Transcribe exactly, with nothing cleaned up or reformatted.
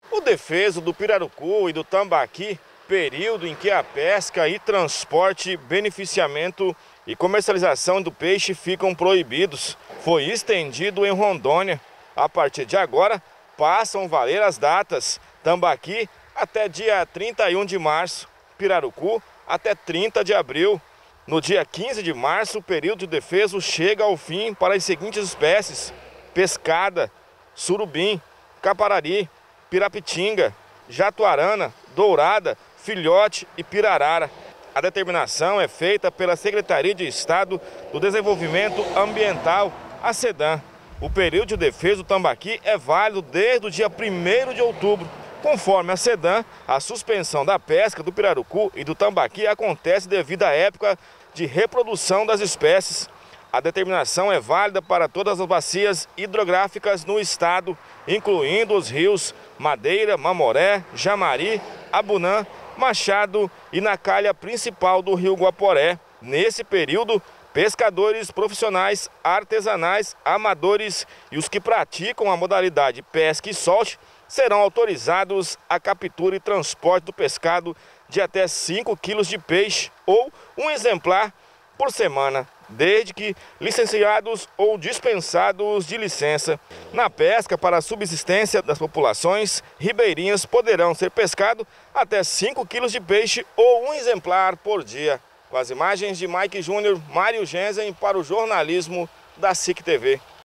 O defeso do pirarucu e do tambaqui, período em que a pesca e transporte, beneficiamento e comercialização do peixe ficam proibidos, foi estendido em Rondônia. A partir de agora, passam a valer as datas: tambaqui até dia trinta e um de março, pirarucu até trinta de abril. No dia quinze de março, o período de defeso chega ao fim para as seguintes espécies: pescada, surubim, caparari, pirapitinga, jatuarana, dourada, filhote e pirarara. A determinação é feita pela Secretaria de Estado do Desenvolvimento Ambiental, a SEDAM. O período de defeso do tambaqui é válido desde o dia primeiro de outubro. Conforme a SEDAM, a suspensão da pesca do pirarucu e do tambaqui acontece devido à época de reprodução das espécies. A determinação é válida para todas as bacias hidrográficas no estado, incluindo os rios Madeira, Mamoré, Jamari, Abunã, Machado e na calha principal do rio Guaporé. Nesse período, pescadores profissionais, artesanais, amadores e os que praticam a modalidade pesca e solte serão autorizados a captura e transporte do pescado de até cinco quilos de peixe ou um exemplar por semana, desde que licenciados ou dispensados de licença. Na pesca para a subsistência das populações ribeirinhas poderão ser pescados até cinco quilos de peixe ou um exemplar por dia. Com as imagens de Mike Júnior, Mário Genzen para o jornalismo da S I C T V.